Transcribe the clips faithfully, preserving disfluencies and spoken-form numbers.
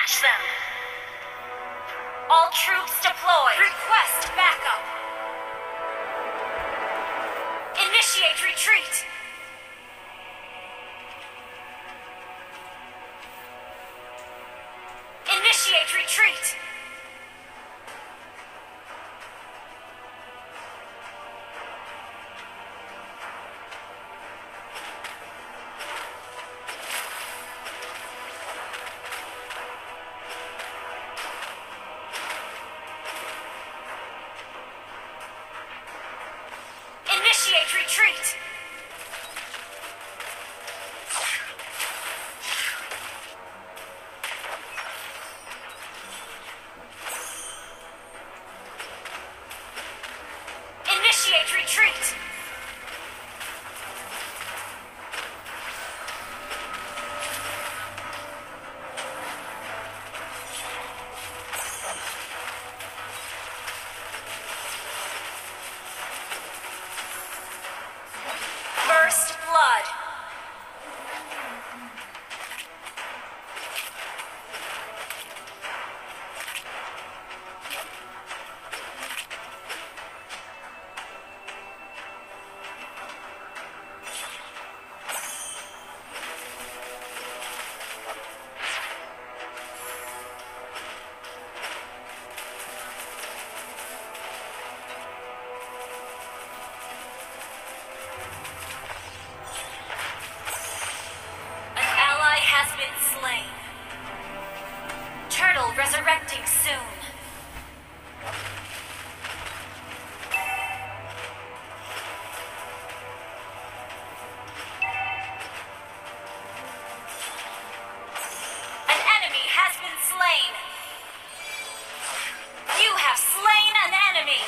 Catch them! All troops deployed! Request backup! Initiate retreat! Initiate retreat! Initiate retreat! Initiate retreat! First blood. Has been slain. Turtle resurrecting soon. An enemy has been slain. You have slain an enemy.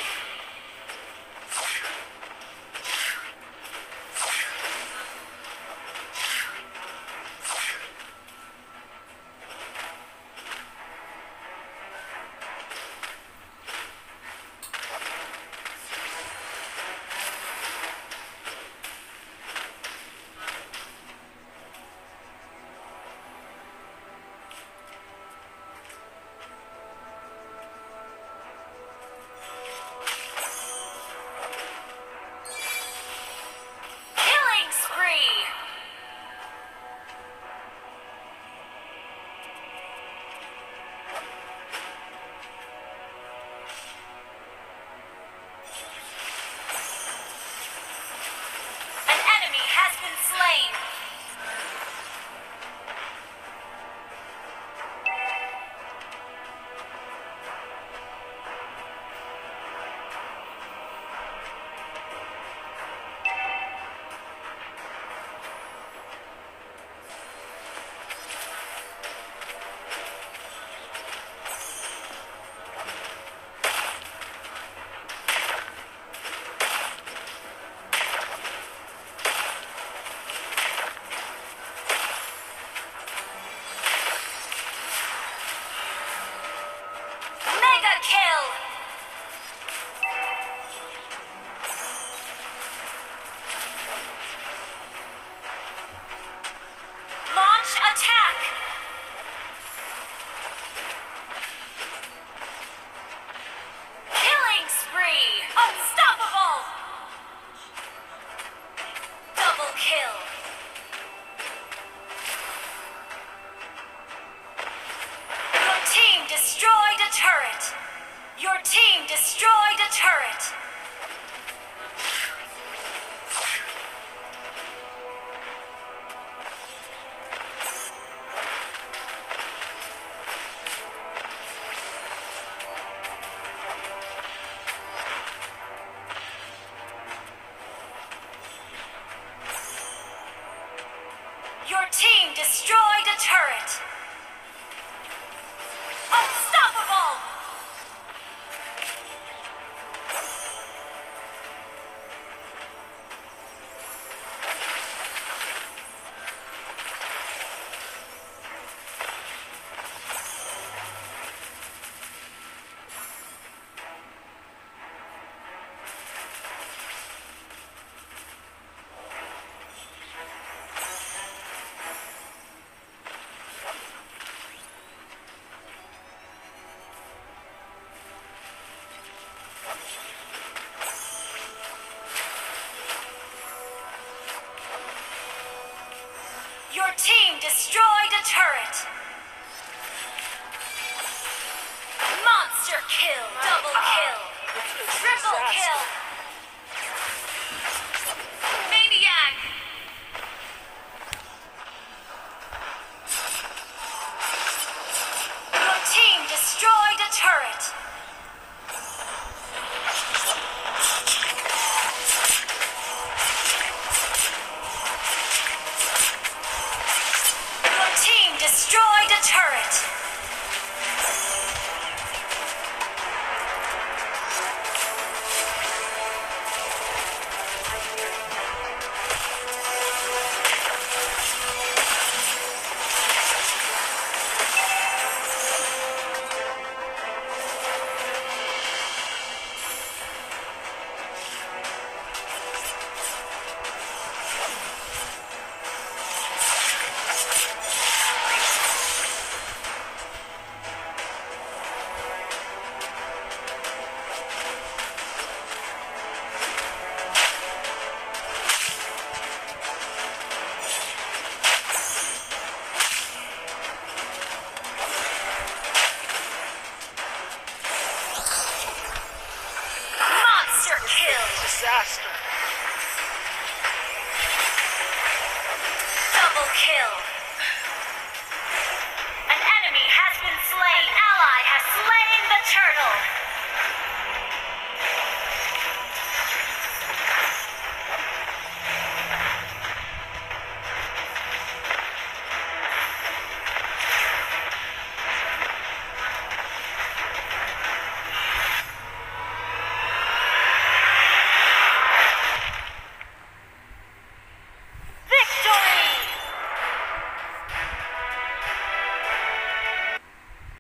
Slain. Kill! Launch attack! Killing spree! Unstoppable! Double kill! Your team destroyed a turret! Your team destroyed a turret! Your team destroyed a turret! Unstoppable! team destroyed a turret. Monster kill. Double kill. Triple kill. Maniac. Your team destroyed a turret. Your team destroyed a turret. Monster kill. Disaster. Double kill. An enemy has been slain. An ally has slain the turtle.